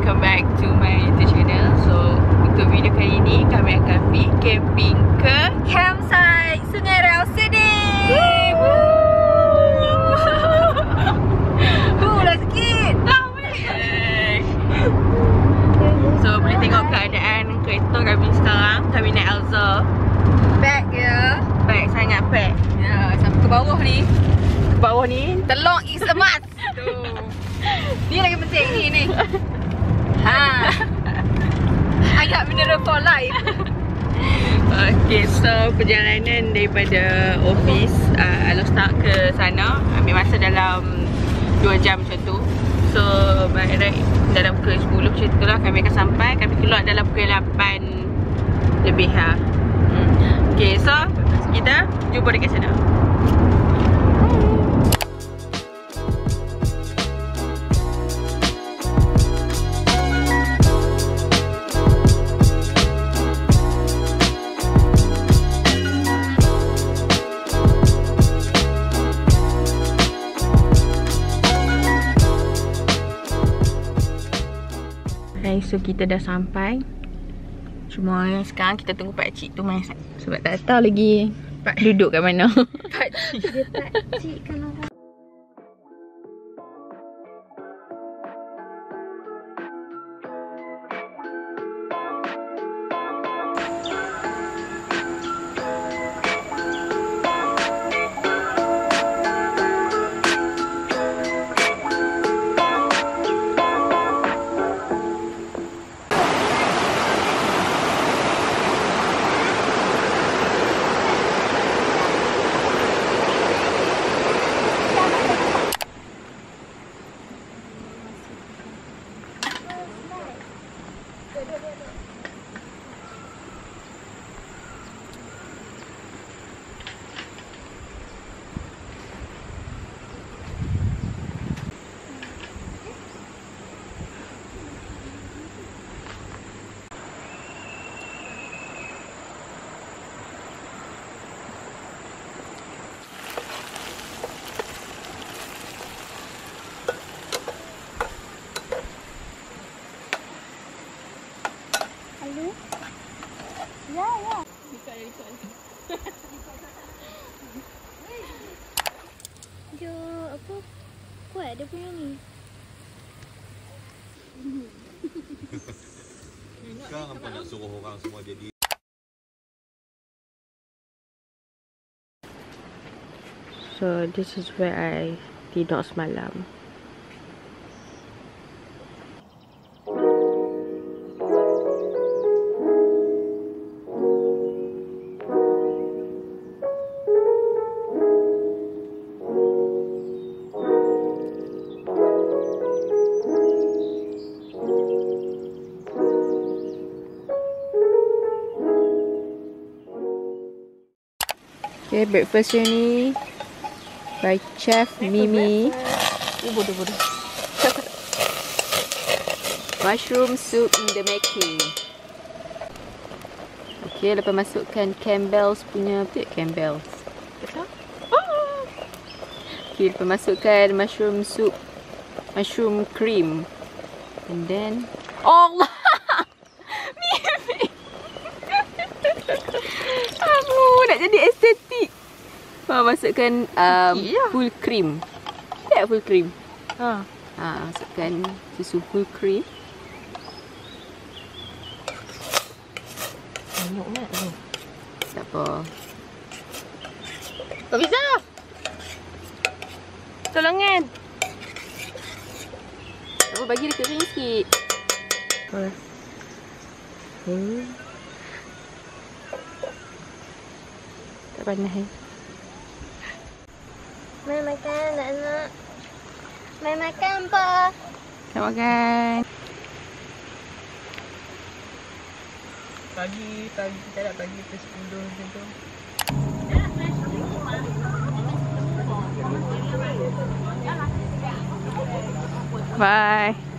welcome back to my YouTube channel. So untuk video kali ini kami akan pergi camping ke campsite Sungai Riau Sedim. Lah sikit. So boleh tengok keadaan kereta kami sekarang. Kami naik Alza. Bag ya. Bag sangat pack. Ya, sampai ke bawah ni. Ke bawah ni Telur is a must. Tu. Ni lagi penting ni. Ha. Agak mineral for life. Okay, so perjalanan daripada office Alor start ke sana ambil masa dalam 2 jam macam tu. So by right dalam pukul 10 macam tu lah kami akan sampai. Kami keluar dalam pukul 8 lebih ha. Okay, so kita jumpa dekat sana. So kita dah sampai. Cuma sekarang kita tunggu pakcik tu masak. Sebab tak tahu lagi duduk kat mana. Pakcik dia pakcik kan orang. Apa kuat dia punya ni. Sekarang hampa nak suruh orang semua jadi. So this is where I tidur semalam. Okay, breakfast ni by Chef Mimi. Bodoh. Mushroom soup in the making. Okay, lepas masukkan Campbell's punya apa? Campbell's. Okay, lepas masukkan mushroom soup, mushroom cream, and then Allah. Mimi. Nak jadi estetik. Masukkan full cream. Tak full cream. Masukkan susu full cream. Banyak nak tu. Tak apa. Tak bisa. Tolongan. Tak apa, bagi dekat sini sikit. Tak panas Mai makan anak-anak. Mai makan apa? Tak makan. Pagi kita nak pagi ke 10 macam tu. Bye.